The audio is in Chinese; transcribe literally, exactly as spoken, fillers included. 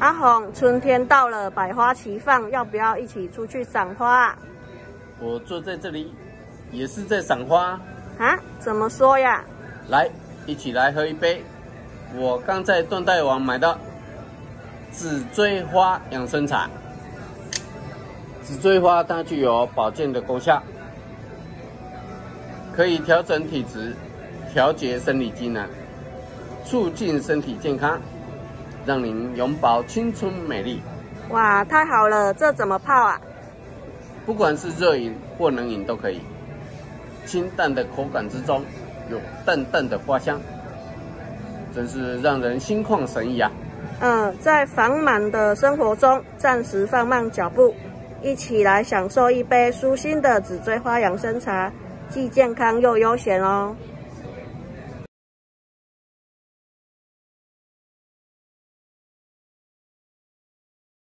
阿红，春天到了，百花齐放，要不要一起出去赏花啊？ 我坐在这里，也是在赏花。 啊？怎么说呀？ 来，一起来喝一杯。我刚在缎带网买到紫锥花养生茶。紫锥花它具有保健的功效，可以调整体质，调节生理机能，促进身体健康，让您永葆青春美丽。 哇，太好了！这怎么泡啊？ 不管是热饮或冷饮都可以。清淡的口感之中有淡淡的花香，真是让人心旷神怡啊！ 嗯，在繁忙的生活中暂时放慢脚步，一起来享受一杯舒心的紫锥花养生茶，既健康又悠闲哦。